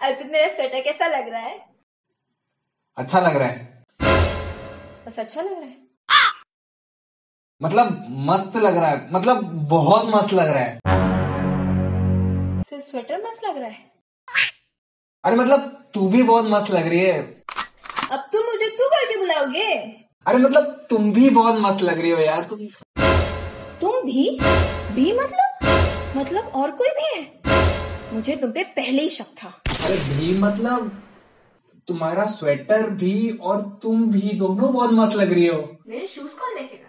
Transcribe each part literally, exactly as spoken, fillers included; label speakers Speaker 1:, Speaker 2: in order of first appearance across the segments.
Speaker 1: अर्पित, मेरा स्वेटर कैसा लग रहा है?
Speaker 2: अच्छा लग रहा है।
Speaker 1: बस अच्छा लग रहा है?
Speaker 2: मतलब मस्त लग रहा है, मतलब बहुत मस्त लग रहा है।
Speaker 1: सिर्फ स्वेटर मस्त लग रहा है?
Speaker 2: अरे मतलब तू भी बहुत मस्त लग रही है।
Speaker 1: अब तुम मुझे तू करके बुलाओगे?
Speaker 2: अरे मतलब तुम भी बहुत मस्त लग रही हो यार। तुम
Speaker 1: तुम भी भी मतलब मतलब और कोई भी है? मुझे तुम पे पहले ही शक था।
Speaker 2: अरे भी मतलब तुम्हारा स्वेटर भी और तुम भी दोनों बहुत मस्त लग रही हो।
Speaker 1: मेरे शूज कौन देखेगा?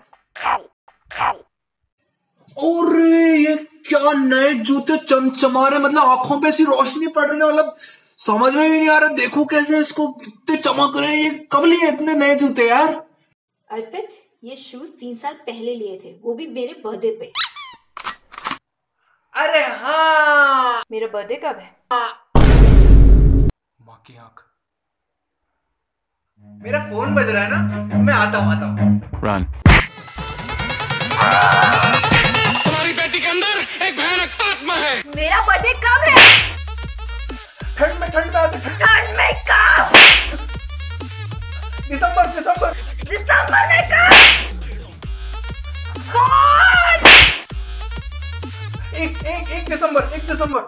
Speaker 2: अरे ये क्या नए जूते चमचमा रहे, मतलब आंखों पे सी रोशनी पड़ रही है। मतलब समझ में भी नहीं आ रहा, देखो कैसे इसको इतने चमक रहे हैं। ये कब लिए इतने नए जूते यार?
Speaker 1: अर्पित, ये शूज तीन साल पहले लिए थे, वो भी मेरे बर्थडे पे।
Speaker 2: अरे हाँ,
Speaker 1: मेरा बर्थडे कब है?
Speaker 2: माँ की आंख। मेरा फोन बज रहा है ना, मैं आता हूँ आता हूँ।
Speaker 3: Run.
Speaker 4: तुम्हारी बेटी के अंदर एक भयानक आत्मा है।
Speaker 1: मेरा बर्थडे कब है?
Speaker 2: ठंड में ठंड में आते
Speaker 1: ठंड में कब?
Speaker 2: दिसंबर दिसंबर
Speaker 1: दिसंबर में कब? कौन?
Speaker 2: एक एक एक दिसंबर एक दिसंबर।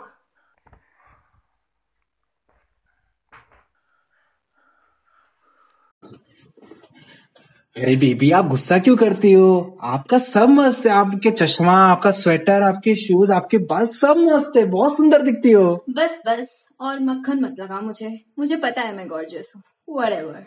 Speaker 2: अरे बेबी, आप गुस्सा क्यों करती हो? आपका सब मस्त है, आपके चश्मा, आपका स्वेटर, आपके शूज, आपके बाल सब मस्त है, बहुत सुंदर दिखती हो।
Speaker 1: बस बस और मक्खन मत लगा मुझे मुझे पता है मैं गॉर्जियस हूँ। व्हाटएवर।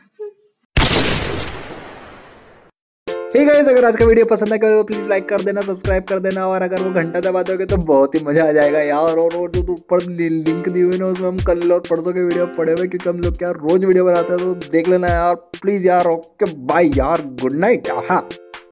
Speaker 2: हे गाइस, अगर आज का वीडियो पसंद आया तो प्लीज लाइक कर देना, सब्सक्राइब कर देना, और अगर वो घंटा दबा दोगे तो बहुत ही मजा आ जाएगा यार। और वो जो ऊपर लिंक दी हुई ना, उसमें हम कल और परसों के वीडियो पड़े हुए, क्योंकि हम लोग क्या रोज वीडियो बनाते हैं, तो देख लेना यार प्लीज यार। ओके बाय यार, गुड नाइट। हाँ।